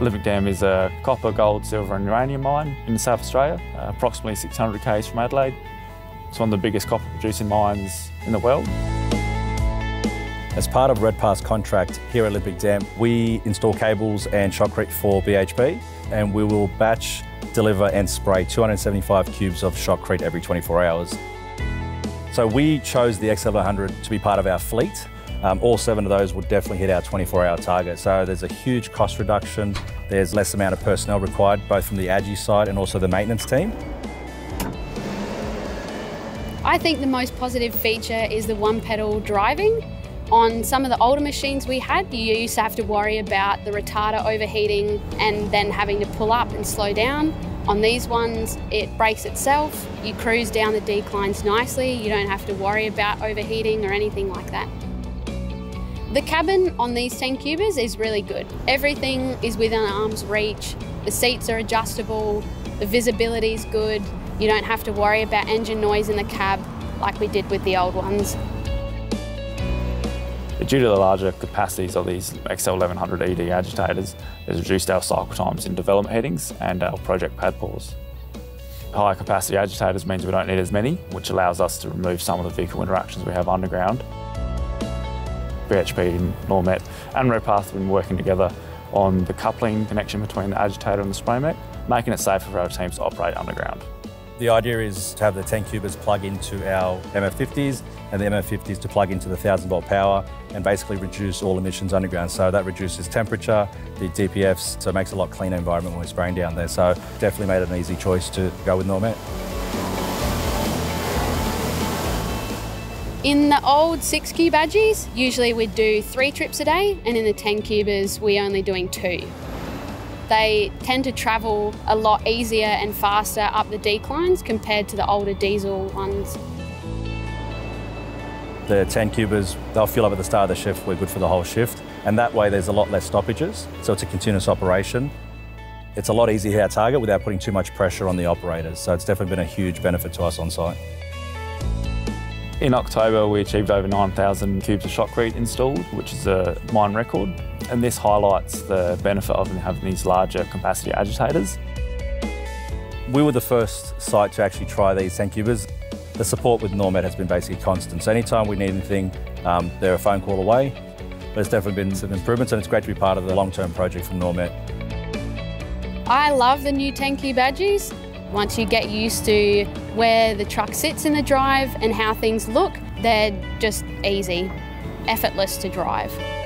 Olympic Dam is a copper, gold, silver and uranium mine in South Australia, approximately 600 k's from Adelaide. It's one of the biggest copper producing mines in the world. As part of Redpath's contract here at Olympic Dam, we install cables and shotcrete for BHP, and we will batch, deliver and spray 275 cubes of shotcrete every 24 hours. So we chose the XL100 to be part of our fleet. All 7 of those would definitely hit our 24-hour target. So there's a huge cost reduction. There's less amount of personnel required, both from the Agi side and also the maintenance team. I think the most positive feature is the one-pedal driving. On some of the older machines we had, you used to have to worry about the retarder overheating and then having to pull up and slow down. On these ones, it brakes itself. You cruise down the declines nicely. You don't have to worry about overheating or anything like that. The cabin on these 10 cubers is really good. Everything is within arm's reach. The seats are adjustable. The visibility is good. You don't have to worry about engine noise in the cab like we did with the old ones. Due to the larger capacities of these XL1100 ED agitators, it's reduced our cycle times in development headings and our project pad pause. Higher capacity agitators means we don't need as many, which allows us to remove some of the vehicle interactions we have underground. BHP, Normet and Redpath have been working together on the coupling connection between the agitator and the Spraymec, making it safer for our teams to operate underground. The idea is to have the 10 cubers plug into our MF50s and the MF50s to plug into the 1000-volt power and basically reduce all emissions underground. So that reduces temperature, the DPFs, so it makes a lot cleaner environment when we're spraying down there. So definitely made it an easy choice to go with Normet. In the old 6-cube Agis, usually we'd do 3 trips a day, and in the 10 cubers, we're only doing 2. They tend to travel a lot easier and faster up the declines compared to the older diesel ones. The 10 cubers, they'll fill up at the start of the shift. We're good for the whole shift. And that way there's a lot less stoppages. So it's a continuous operation. It's a lot easier to hit our target without putting too much pressure on the operators. So it's definitely been a huge benefit to us on site. In October, we achieved over 9,000 cubes of shotcrete installed, which is a mine record. And this highlights the benefit of having these larger capacity agitators. We were the first site to actually try these 10 cubers. The support with Normet has been basically constant. So anytime we need anything, they're a phone call away. But it's definitely been some improvements, and it's great to be part of the long-term project from Normet. I love the new 10-cube Agis. Once you get used to where the truck sits in the drive and how things look, they're just easy, effortless to drive.